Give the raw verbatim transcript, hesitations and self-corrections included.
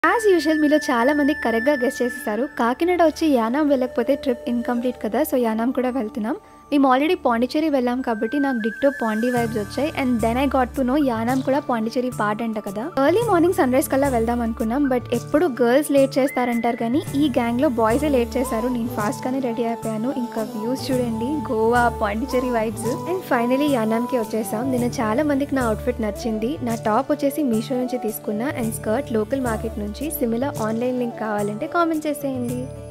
As usual మీలో చాలా మంది కరెక్ట్గా గెస్ చేసేసారు. కాకినాడ వచ్చి యానాం వెళ్ళకపోతే ట్రిప్ ఇన్కంప్లీట్ కదా. సో యానాం కూడా వెళ్తున్నాం. మేము ఆల్రెడీ పాండిచేరి వెళ్ళాం కాబట్టి నాకు డిక్టో పాండి వైబ్స్ వచ్చాయి. And then I got to know Yanam కూడా పాండిచేరి పార్ట్ అంట కదా. ఎర్లీ మార్నింగ్ సన్ రైజ్ కల్లా వెళ్దాం అనుకున్నాం. బట్ ఎప్పుడు గర్ల్స్ లేట్ చేస్తారంటారు కానీ ఈ గ్యాంగ్లో బాయ్సే లేట్ చేశారు. నేను ఫాస్ట్గానే రెడీ అయిపోయాను. ఇంకా వ్యూస్ చూడండి, Goa Pondicherry vibes. And finally యానాంకి వచ్చేసాం. నేను చాలా మందికి నా అవుట్ఫిట్ నచ్చింది. నా టాప్ వచ్చేసి మీషో నుంచి తీసుకున్నా. అండ్ స్కర్ట్ లోకల్ మార్కెట్ నుంచి. సిమిలర్ ఆన్లైన్ లింక్ కావాలంటే కామెంట్ చేసేయండి.